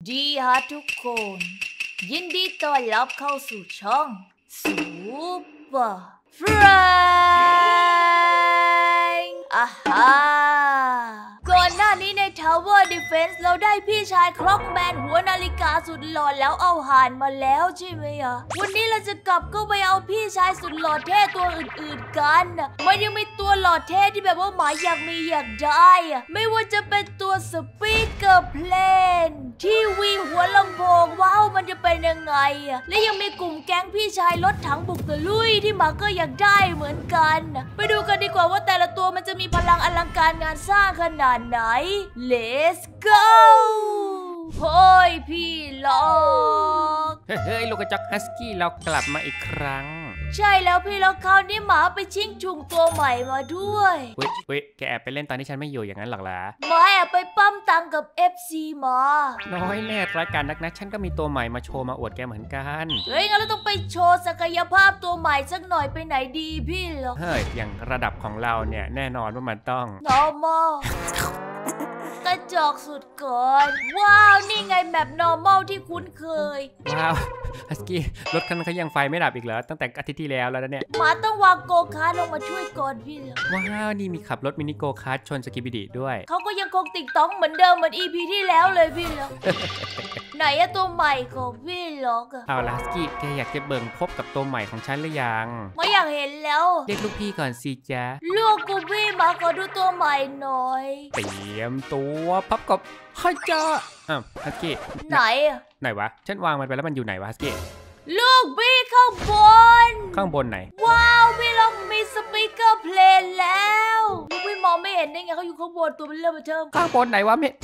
ดีฮะทุกคนยินดีต้อนรับเข้าสู่ช่องซูเปอร์เฟรนด์ก่อนหน้านี้ใน Tower Defense เราได้พี่ชายคล็อกแมนหัวนาฬิกาสุดหล่อแล้วเอาห่านมาแล้วใช่ไหมอะวันนี้เราจะกลับก็ไปเอาพี่ชายสุดหล่อเท่ตัวอื่นๆกันมันยังมีตัวหล่อเท่ที่แบบว่าหมายอยากมีอยากได้ไม่ว่าจะเป็นตัวสปีกเกอร์เพลนทีวีหัวลำโพงว้าวมันจะเป็นยังไงและยังมีกลุ่มแก๊งพี่ชายรถถังบุกตะลุยที่หมาก็อยากได้เหมือนกันไปดูกันดีกว่าว่าแต่ละตัวมันจะมีพลังอลังการงานสร้างขนาดไหน Let's go โฮ้ยพี่ล็อกเฮ้ยลูกกระจอกฮัสกี้เรากลับมาอีกครั้งใช่แล้วพี่ล็อกคราวนี้หมาไปชิงชุงตัวใหม่มาด้วยเว้ยแกแอบไปเล่นตอนที่ฉันไม่อยู่อย่างนั้นหรอกล่ะหมาแอบไปปั้มตังกับ FC มาน้อยแน่รายการนักนะฉันก็มีตัวใหม่มาโชว์มาอวดแกเหมือนกันเฮ้ยงั้นเราต้องไปโชว์ศักยภาพตัวใหม่สักหน่อยไปไหนดีพี่ล็อกเฮ้ยอย่างระดับของเราเนี่ยแน่นอนว่ามันต้อง normalกระจอกสุดก่อนว้าวนี่ไงแมป normal ที่คุ้นเคยว้าวฮัสกี้รถคันเขายังไฟไม่ดับอีกเหรอตั้งแต่อาทิตย์ที่แล้วนะเนี่ยหมาต้องวางโกคาร์ทลงมาช่วยก่อนพี่เหรอว้าวนี่มีขับรถมินิโกคาร์ทชนสกิบิดิด้วยเขาก็ยังคงติ๊กต้องเหมือนเดิมเหมือน EP ที่แล้วเลยพี่เหรอ ไหนอะตัวใหม่ของพี่ล็อกเอาล่ะฮัสกี้แกอยากจะเบิ่งพบกับตัวใหม่ของฉันหรือยังไม่อยากเห็นแล้วเรียกลูกพี่ก่อนสิจ๊ะลูกกูพี่มาขอดูตัวใหม่หน่อยเตรียมตัวพับกบฮัจจ้าฮัสกี้ไหนวะฉันวางมันไปแล้วมันอยู่ไหนวะฮัสกี้ลูกพี่ข้างบนไหนว้าวพี่ล็อกมีสปีกเกอร์เพลนแล้วลูกพี่มองไม่เห็นได้ไงเขาอยู่ข้างบนตัวมันเริ่มมาเทิมข้างบนไหนวะเม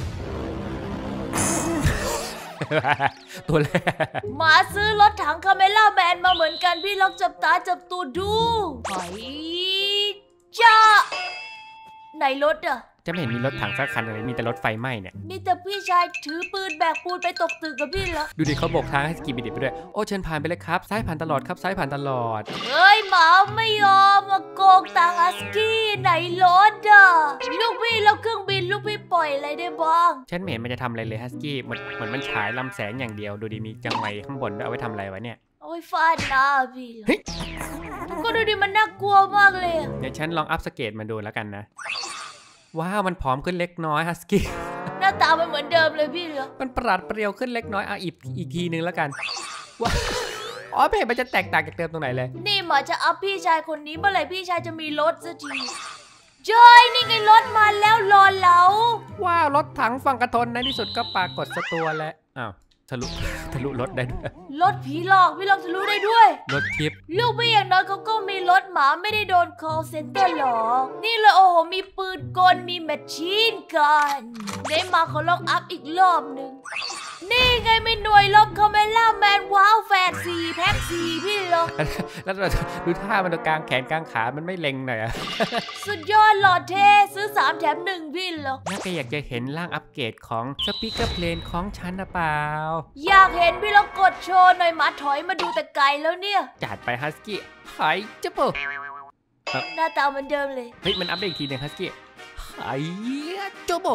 ตัวแรกหมาซื้อรถถังคาเมล่าแมนมาเหมือนกันพี่ล็อกจับตาจับตัวดูไปจ้าไหนรถอะจะไม่เห็นมีรถถังสักคันเลยมีแต่รถไฟไหม้เนี่ยมีแต่พี่ชายถือปืนแบกปูนไปตกตึกกับพี่เหรอดูดิเขาบอกทางให้สกีบิดิไปด้วยโอ้เชิญผ่านไปเลยครับซ้ายผ่านตลอดครับซ้ายผ่านตลอดเฮ้ยหมาไม่ยอมมาโกงตังฮัสกี้ไหนรถอะลูกพี่แล้วเครื่องบินลูกพี่ปล่อยอะไรได้บ้างฉันไม่เห็นมันจะทำอะไรเลยฮัสกี้เหมือนมันฉายลำแสงอย่างเดียวดูดิมีจังไงข้างบนด้วยเอาไว้ทำอะไรวะเนี่ยเอาไว้ฟาดหน้าพี่ก็ดูดิมันน่ากลัวมากเลยเดี๋ยวฉันลองอัพสเกตมาดูแล้วกันนะว้าวมันผอมขึ้นเล็กน้อยฮัสกี้หน้าตามันเหมือนเดิมเลยพี่เหรอมันปราดเปรียวขึ้นเล็กน้อยอีกทีนึงแล้วกันว้าวอ๋อไม่เห็นมันจะแตกต่างจากเดิมตรงไหนเลยนี่หมาจะอัพพี่ชายคนนี้เมื่อไหร่พี่ชายจะมีรถสักทีเจ้ยนี่ไงรถมาแล้วรอเหลาว้าวรถถังฝั่งกระทนในที่สุดก็ปรากฏสักตัวแล้วอ้าวทะลุรถได้ด้วยรถผีหลอกพี่ลองทะลุได้ด้วยรถทิพย์ลูกพี่อย่างน้อยเขาก็มีรถหมาไม่ได้โดน call center หรอกนี่เลยโอ้โหมีปืนกลมีแมชชีนกันได้มาเขาลองอัพอีกรอบนึงนี่ไงมีหน่วยลบคาเมล่าแมนว้าวแฟด4แพ็ค4พี่ลองแล้วดูท่ามันกลางแขนกลางขามันไม่เล็งหน่อยอะสุดยอดหล่อเท่ซื้อ3แถม1พี่ลองน่าจะอยากจะเห็นร่างอัปเกรดของสปีกเกอร์เพลนของฉันหรือเปล่าอยากเห็นพี่ลองกดโชว์หน่อยมาถอยมาดูแต่ไกลแล้วเนี่ยจัดไปฮัสกี้หายจะเปิดหน้าตาเหมือนเดิมเลยเฮ้ยมันอัปเดตอีกทีนึงฮัสกี้หายจะเปิด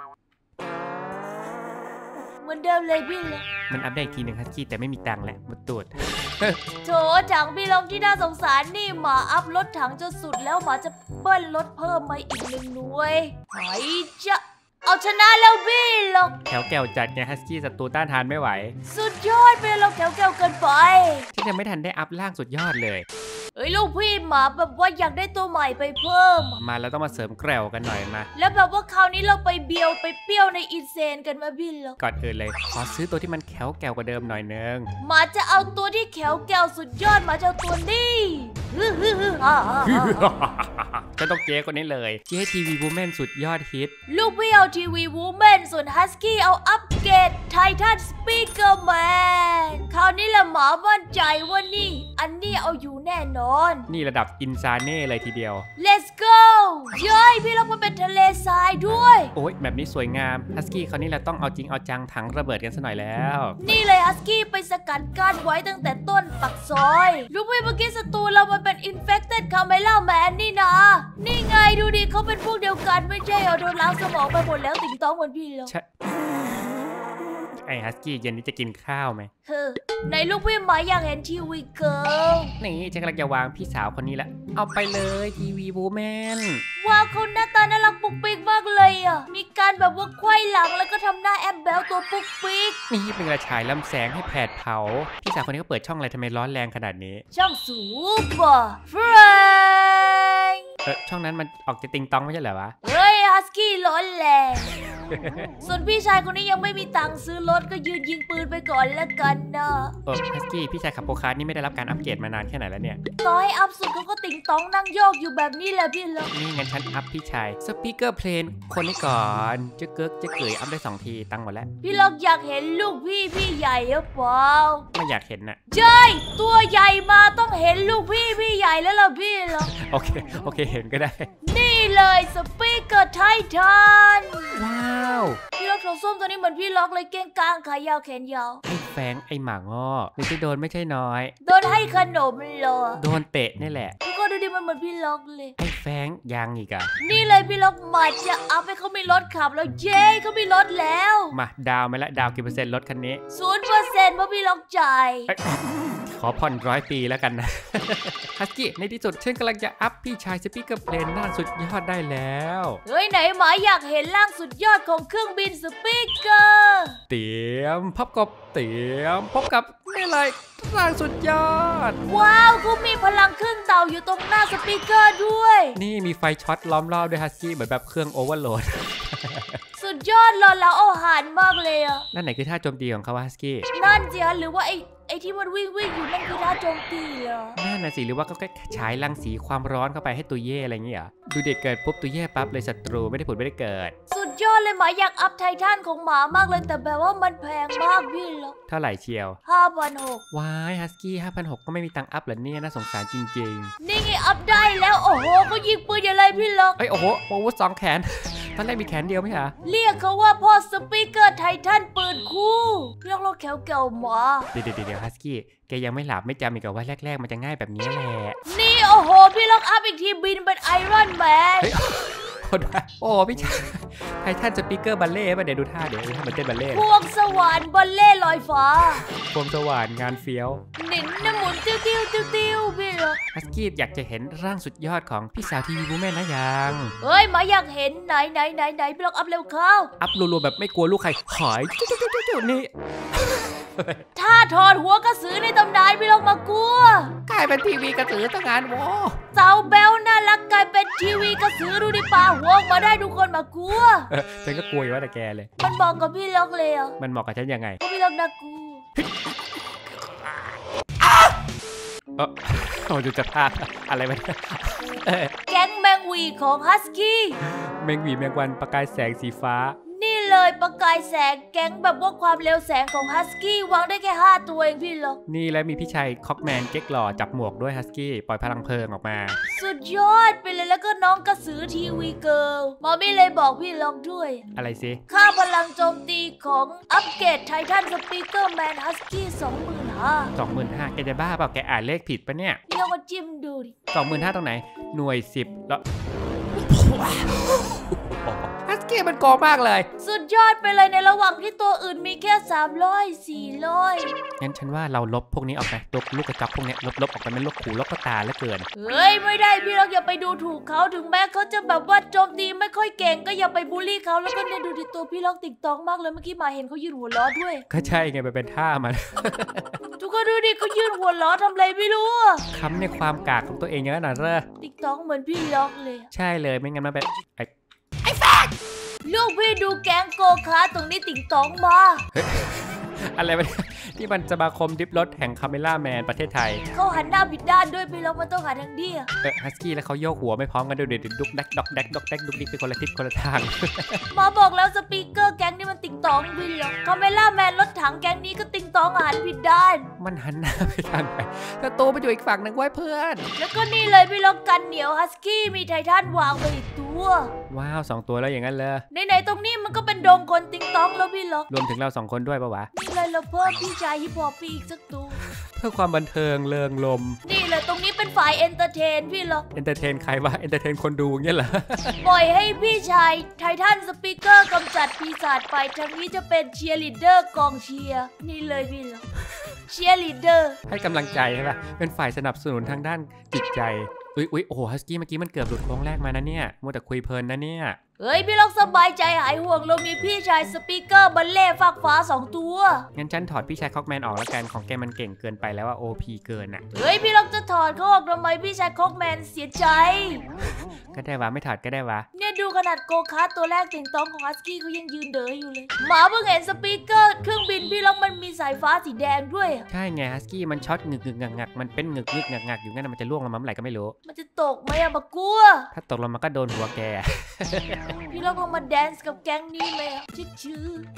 เหมือนเดิมเลยพี่เลยมันอัปเดตอีกทีนึงฮัสกี้แต่ไม่มีตังค์แหละมันตูดโถถังพี่ลองที่น่าสงสารนี่หมาอัพรถถังจนสุดแล้วหมาจะเบิ้ลรถเพิ่มมาอีก1 หน่วยหายจะเอาชนะแล้วพี่หรอกแถวแก้วจัดไงฮัสกี้ศัตรูต้านทานไม่ไหวสุดยอดไปเราแถวแก้วเกินไปที่ยังไม่ทันได้อัพร่างสุดยอดเลยเอ้ยลูกพี่หมาแบบว่าอยากได้ตัวใหม่ไปเพิ่มมาแล้วต้องมาเสริมแกวกันหน่อยมาแล้วแบบว่าคราวนี้เราไปเบียวไปเปรี้ยวในอินเซนกันมาพี่หรอกก่อนอื่นเลยขอซื้อตัวที่มันแข็งแกวกว่าเดิมหน่อยนึงหมาจะเอาตัวที่แข็งแกวสุดยอดหมาจะเอาตัวนี้จะต้องเจ๊คนนี้เลยเจ๊ทีวีวูแมนสุดยอดฮิตลูกพี่เอาทีวีวูแมนส่วนฮัสกี้เอาอัปเกรดไททันสปีกเกอร์แมนคราวนี้แหละหมามั่นใจว่านี่อันนี้เอาอยู่แน่นอนนี่ระดับอินซาเน่เลยทีเดียว Let's go เย้ยพี่ลองมาเป็นทะเลทรายด้วยโอ้ยแบบนี้สวยงามฮัสกี้คราวนี้เราต้องเอาจริงเอาจังถังระเบิดกันซะหน่อยแล้วนี่เลยฮัสกี้ไปสกัดกั้นไว้ตั้งแต่ต้นปักซอยลูกพี่เมื่อกี้ศัตรูเรามันเป็น Infected Camera Man นี่นะนี่ไงดูดิเขาเป็นพวกเดียวกันไม่ใช่เอาโดนล้างสมองไปหมดแล้วติ่งต้องเหมือนพี่แล้วไอ้ฮัสกี้เย็นนี้จะกินข้าวไหมในลูกพี่หมาอยากเห็นทีวีเกิร์ลนี่ฉันกำลังจะวางพี่สาวคนนี้ละเอาไปเลยทีวีบูแมนว้าวเขาหน้าตาน่ารักปุ๊กปิ๊กมากเลยอ่ะมีการแบบว่าไขว้หลังแล้วก็ทำหน้าแอบแบลตัวปุ๊กปิ๊กนี่เป็นกระฉายลำแสงให้แผดเผาพี่สาวคนนี้ก็เปิดช่องอะไรทำไมร้อนแรงขนาดนี้ช่องซูเปอร์เฟรนช่องนั้นมันออกจะติงตองไม่ใช่เหรอวะเฮ้ยฮัสกี้ร้อนแรงส่วนพี่ชายคนนี้ยังไม่มีตังค์ซื้อรถก็ยืนยิงปืนไปก่อนแล้วกันนะฮัสกี้พี่ชายขับโปคาร์นี่ไม่ได้รับการอัปเกรดมานานแค่ไหนแล้วเนี่ยต่อให้อัพสุดเขาก็ติงตองนั่งโยกอยู่แบบนี้แหละพี่ล็อกนี่งั้นฉันอัพพี่ชายสปีกเกอร์เพลนคนนี้ก่อนจะเกิกจะเกยอัพได้2 ทีตังหมดแล้วพี่ล็อกอยากเห็นลูกพี่ใหญ่หรือเปล่าไม่อยากเห็นน่ะใช่ตัวใหญ่มาต้องเห็นลูกพี่ใหญ่แล้วล่ะพี่ล็อกโอเคเห็นก็ได้นี่เลยสปีกเกอร์ไททันว้าวพี่ล็อกของส้มตัวนี้เหมือนพี่ล็อกเลยเก้งกลางขายาวแขนยาวไอ้แฟงไอ้หมางอหรือจะโดนไม่ใช่น้อยโดนให้ขนมเหรอโดนเตะนี่แหละพี่ก็ดูดิมันเหมือนพี่ล็อกเลยไอ้แฟงยังอีกอะนี่เลยพี่ล็อกมาจะอัพให้เขามีรถขับแล้วเย้เขามีรถแล้วมาดาวไหมละดาวกี่เปอร์เซ็นต์รถคันนี้ 0%เพราะพี่ล็อกจ่ายขอผ่อน100 ปีแล้วกันนะฮัสกี้ในที่สุดฉันกำลังจะอัพพี่ชายสปีกเกอร์เพลนหน้าสุดยอดได้แล้วเฮ้ยไหนหมาอยากเห็นร่างสุดยอดของเครื่องบินสปีกเกอร์เตรียมพบกับนี่เลยร่างสุดยอดว้าวเขามีพลังเครื่องเต่าอยู่ตรงหน้าสปีกเกอร์ด้วยนี่มีไฟช็อตล้อมรอบด้วยฮัสกี้เหมือนแบบเครื่องโอเวอร์โหลดสุดยอดหล่อเหลาเอาหารมากเลยอ่ะนั่นไหนคือท่าโจมตีของเขาฮัสกี้นั่นสิฮะหรือว่าไอ้ที่มันวิ่งอยู่นั่นคือท่าโจมตีเหรอนั่นน่ะสิหรือว่าก็แค่ฉายรังสีความร้อนเข้าไปให้ตัวเย่อะไรเงี้ยดูเด็กเกิดปุ๊บตัวเย่ปั๊บเลยศัตรูไม่ได้ผุดไม่ได้เกิดสุดยอดเลยหมาอยากอัพไททันของหมามากเลยแต่แบบว่ามันแพงมากพี่เหรอเท่าไหร่เชียว 5,600 ว้ายฮัสกี้5,600ก็ไม่มีตังค์อัพเหรอเนี่ยน่าสงสารจริงๆนี่ไงอัพได้แล้วโอ้โหก็ยิงปืนอย่างไรพี่ล็อกโอ้โหโอ้โห2 แขนตอนแรกมีแขนเดียวไหมฮะเรียกเขาว่าพ่อสปีกเกอร์ไททันปืนคู่เรียกเราแขวเก่าหมาเดี๋ยวฮัสกี้แกยังไม่หลับไม่จำอีกว่าแรกๆมันจะง่ายแบบนี้แหละนี่โอ้โหพี่ล็อกอัพอีกทีบินเป็นไอรอนแมนโอ้พี่ชายไททันสปีกเกอร์บัลเล่ป่ะเดี๋ยวดูท่าเดี๋ยวท่ามันเต้นบัลเล่พวงสวรรค์บัลเล่ลอยฟ้าพวงสวรรค์งานเฟี้ยวหนินน้ำหมุนติ้วพี่ล็อกฮัสกี้อยากจะเห็นร่างสุดยอดของพี่สาวทีวีบูแมนนะยังเฮ้ยมาอยากเห็นไหนพี่ล็อกอัพเร็วเข้าอัพรัวๆแบบไม่กลัวลูกใครหายจุ๊นี่ถ้าถอดหัวกระสือในตำนานพี่ล็อกมากลัวกลายเป็นทีวีกระสือตั้งงานโว้เจ้าเบลน่ารักกลายเป็นทีวีกระสือดูดิป่าหัวมาได้ทุกคนมากลัวฉันก็กลัวอยู่ว่าแต่แกเลยมันบอกกับพี่ล็อกเลยอ่ะมันบอกกับฉันยังไงพี่ล็อกน่ากลัวโอ้ดูจะพลาดอะไรวะแก๊งแมงวีของฮัสกี้แมงวีแมงวันประกายแสงสีฟ้านี่เลยประกายแสงแก๊งแบบว่าความเร็วแสงของฮัสกี้วางได้แค่5 ตัวเองพี่ล็อกนี่แล้วมีพี่ชายคอกแมนเก๊กหล่อจับหมวกด้วยฮัสกี้ปล่อยพลังเพลิงออกมาสุดยอดไปเลยแล้วก็น้องกระสือทีวีเกิร์ลมอมี่เลยบอกพี่ล็อกด้วยอะไรสิค่าพลังโจมตีของอัปเกรดไททันสปีกเกอร์แมนฮัสกี้ 25,000แกจะบ้าเปล่าแกอ่านเลขผิดปะเนี่ยพี่ล็อกมาจิ้มดูดิ 25,000ตรงไหนหน่วย10แล้วฮัสกี้มันโกงมากเลยสุดยอดไปเลยในระหว่างที่ตัวอื่นมีแค่300 400 งั้นฉันว่าเราลบพวกนี้ออกไปลบลูกกระจอกพวกนี้ลบออกไปมันลบขู่ลบกระตาแล้วเกินเฮ้ยไม่ได้พี่ล็อกอย่าไปดูถูกเขาถึงแม้เขาจะแบบว่าโจมตีไม่ค่อยเก่งก็อย่าไปบูลลี่เขาแล้วก็เนี่ยดูที่ตัวพี่ล็อกติ๊กต๊อกมากเลยเมื่อกี้มาเห็นเขายืนหัวล้อด้วยก็ใช่ไงไปเป็นท่ามันทุกคนดูดิเขายืนหัวล้อทำอะไรไม่รู้คำในความกากของตัวเองอย่างนั้นเหรอติ๊กต๊อกเหมือนพี่ล็อกเลยใช่เลยไม่งั้นมันเป็นไอ้แฟกลูกพี่ดูแก๊งโกคาร์ตรงนี้ติ๊กต๊อกมาอะไรวะที่มันสมาคมดิฟรถแห่งคาเมล่าแมนประเทศไทยเขาหันหน้าผิดด้านด้วยพี่ล็อกมันต้องหันทางเดียวฮัสกี้แล้วเขาโยกหัวไม่พร้อมกันด้วยเด็ดดุกแดกดอกแดกดุกดิกไปคนละทิศคนละทางมาบอกแล้วสปีกเกอร์แก๊งนี้มันติ๊กต๊อกพี่ล็อกคาเมล่าแมนรถถังแก๊งนี้ก็ติ๊กต๊อกหันผิดด้านมันหันหน้าไปทางไหนแต่ตัวมันอยู่อีกฝั่งนึงไว้เพื่อนแล้วก็นี่เลยพี่ล็อกกันเหนียวฮัสกี้มีไททันวางไปอีกตัวว้าว2 ตัวแล้วอย่างนั้นเลยไหนตรงนี้มันก็เป็นโดงคนติ๊กต๊อกแล้วพี่ล็อกรวมถึงเรา2 คนด้วยปะวะเลยเราเพิ่มพี่ชายฮิปฮอปอีกสักตัวพื่อความบันเทิงเริงรมย์นี่แหละตรงนี้เป็นฝ่ายเอนเตอร์เทนพี่หรอกเอนเตอร์เทนใครวะเอนเตอร์เทนคนดูเงี้ยเหรอปล่อยให้พี่ชายไททันสปีกเกอร์กำจัดปีศาจไปทางนี้จะเป็นเชียร์ลีดเดอร์กองเชียร์นี่เลยพี่หรอกเชียร์ลีดเดอร์ให้กำลังใจใช่ป่ะเป็นฝ่ายสนับสนุนทางด้านจิตใจอุ๊ยโอ้โหฮัสกี้เมื่อกี้มันเกือบหลุดโค้งแรกมานะเนี่ยมัวแต่คุยเพลินนะเนี่ยเฮ้ยพี่ล็อกสบายใจหายห่วงเรามีพี่ชายสปีกเกอร์บัลเล่ฟากฟ้า2 ตัวงั้นฉันถอดพี่ชายคอกแมนออกแล้วกันของแกมันเก่งเกินไปแล้วว่า OP เกินอ่ะเฮ้ยพี่ล็อกจะถอดเขาออกทำไมพี่ชายคอกแมนเสียใจก็ได้วะไม่ถอดก็ได้วะเนี่ยดูขนาดโกคาร์ตัวแรกติ่งต้องของฮัสกี้เขายังยืนเด๋ออยู่เลยหมาเพิ่งเห็นสปีกเกอร์เครื่องบินพี่ล็อกมันมีสายฟ้าสีแดงด้วยใช่ไงฮัสกี้มันช็อตงึกงักมันเป็นงึกงักอยู่งั้นมันจะล่วงลงมาเมื่อไหร่ก็ไม่รู้มันจะตกไหมอะบักกัวถ้าตกลงมาก็โดนหัวแกพี่ล็อกลงมาแดนซ์กับแก๊งนี้ไหมชื่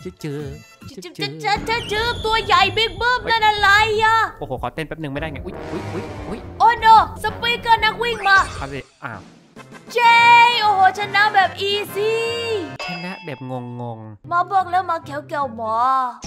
อตัวใหญ่บิ๊กเบิ้มนั่นอะไรอะโอ้โหขอเต้นแป๊บนึงไม่ได้ไงอุ๊ยโอ้โนสปีกเกอร์นักวิ่งมาเอาสิอ้าวเจ๊โอ้โหชนะแบบอีซี่ชนะแบบงงมาบอกแล้วมาแก้วหมอ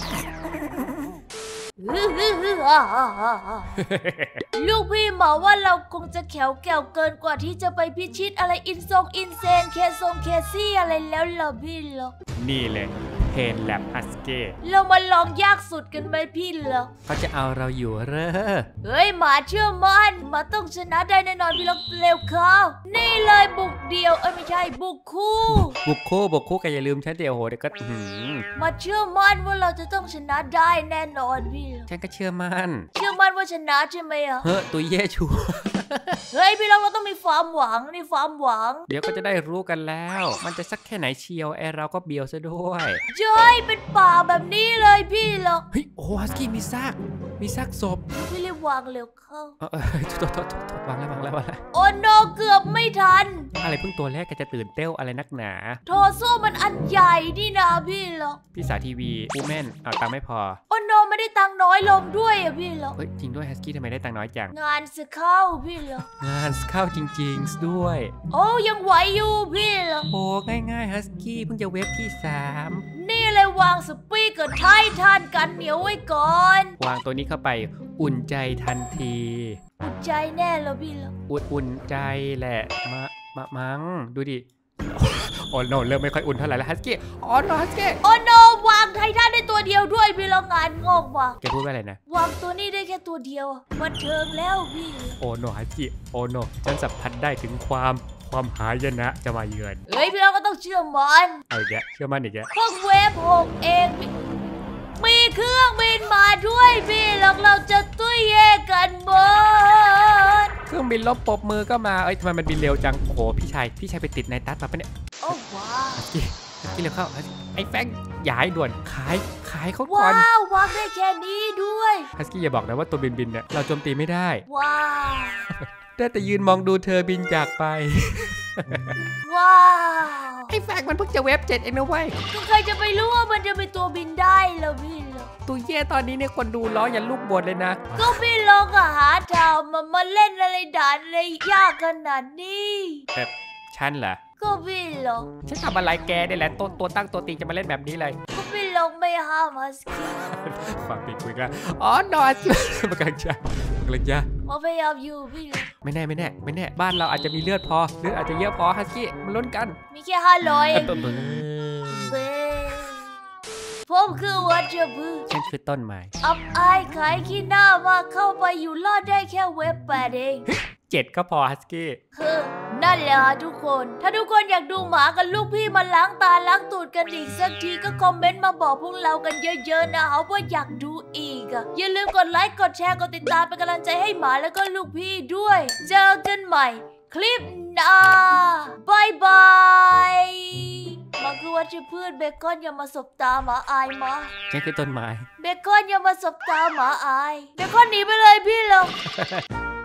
ลูกพี่บอกว่าเราคงจะแก้วเกินกว่าที่จะไปพิชิตอะไรอินเซนเคซี่อะไรแล้วเหรอพี่หรอนี่เลยเพนแลบฮัสกี้เรามาลองยากสุดกันไหมพี่เหรอเขาจะเอาเราอยู่เหรอเฮ้ยหมาเชื่อมั่นมาต้องชนะได้แน่นอนพี่ล็อกเร็วเข้านี่เลยบุกเดียวไม่ใช่บุกคู่กันอย่าลืมฉันเดี๋ยวโหเดี๋ยวก็มาเชื่อมั่นว่าเราจะต้องชนะได้แน่นอนพี่ฉันก็เชื่อมั่นว่าชนะใช่ไหมอะเฮ้ยตัวเย่ชัวเฮ้ยพี่ล็อกเราต้องมีความหวังนี่ความหวังเดี๋ยวก็จะได้รู้กันแล้วมันจะสักแค่ไหนเชียวเราก็เบียวซะด้วยเป็นป่าแบบนี้เลยพี่หรอกเฮ้ยโอ้ฮัสกี้มีซากศพพี่รีบวางเร็วเข้าโทษวางแล้วโอ้โนเกือบไม่ทันอะไรเพิ่งตัวแรกก็จะตื่นเต้วอะไรนักหนาโทโซ่มันอันใหญ่นี่นะพี่หรอกพี่สาทีวีปูแม่นเอาตังค์ไม่พอโอ้โนไม่ได้ตังค์น้อยลงด้วยอะพี่หรอกเฮ้ยจริงด้วยฮัสกี้ทำไมได้ตังค์น้อยจังงานสึกเข้าพี่หรอกงานเข้าจริงๆด้วยโอ้ยังไหวอยู่พี่หรอกโอ้ง่ายฮัสกี้เพิ่งจะเว็บที่3 นี่เลยวางสปีกเกอร์ไททันกันเหนียวไว้ก่อนวางตัวนี้เข้าไปอุ่นใจทันทีอุ่นใจแน่แล้วพี่หรอกอุ่นใจแหละมั้งดูดิโอ้โนเริ่มไม่ค่อยอุ่นเท่าไหร่แล้วฮัสกี้โอ้โนฮัสกี้โอ้โนวางไททันได้ตัวเดียวด้วยพี่ละงานงงว่ะแกพูดว่าอะไรนะวางตัวนี้ได้แค่ตัวเดียวบันเทิงแล้วพี่โอ้โนฮัสกี้โอ้โนฉันสัมผัสได้ถึงความหายนะจะมาเยือนเฮ้ยพี่เราก็ต้องเชื่อมันเอาอีกแล้วเชื่อมันอีกแล้วพวกเวฟ6เองมีเครื่องบินมาด้วยพี่เราจะตุ้ยแย่กันหมดเครื่องบินลบปบมือก็มาทำไมมันบินเร็วจังโอ้โหพี่ชายไปติดในตัดมาปะเนี่ยโอ้ว้าวฮัสกี้เร็วเข้าไอ้แฟงอย่าให้ด่วนขายเขาก่อนว้าววางได้แค่นี้ด้วยฮัสกี้อย่าบอกนะว่าตัวบินเนี่ยเราโจมตีไม่ได้ว้าวได้แต่ยืนมองดูเธอบินจากไปว้าวไอ้แฟงมันเพิ่งจะเว็บ7เองนะเว้ยก็ใครจะไปรู้ว่ามันจะเป็นตัวบินได้แล้วพี่ตัวเย่ตอนนี้เนี่ยคนดูล้ออย่าลูกบดเลยนะก็พี่ลองหาทำมาเล่นอะไรด่านอะไรยากขนาดนี้แบบฉันเหรอก็พี่ลองฉันทำอะไรแกนี่แหละตัวตั้งตัวตีจะมาเล่นแบบนี้เลยก็พี่ลองไม่ห้ามฮัสกี้ฟังพี่คุยกันอ๋อนอนประกันจ้ามาพยายามอยู่พี่ไม่แน่บ้านเราอาจจะมีเลือดอาจจะเยอะพอฮัสกี้มาลุ้นกันมีแค่500เองผมคือวัชพืชฉันคือต้นไม้อับอายขายขี้หน้ามาเข้าไปอยู่รอดได้แค่เว็บ8เอง 7ก็พอฮัสกี้คือนั่นแหละทุกคนถ้าทุกคนอยากดูหมากับลูกพี่มาล้างตาล้างตูดกันอีกสักทีก็คอมเมนต์มาบอกพวกเรากันเยอะๆนะเอาว่าอยากดูอีกอย่าลืมกดไลค์กดแชร์กดติดตามเป็นกำลังใจให้หมาแล้วก็ลูกพี่ด้วยเจอกันใหม่คลิปหน้าบายมันคือวัชพืชเบคอนอย่ามาสบตาหมาอายมาฉันคือต้นไม้เบคอนอย่ามาสบตาหมาอายเบคอนหนีไปเลยพี่เรา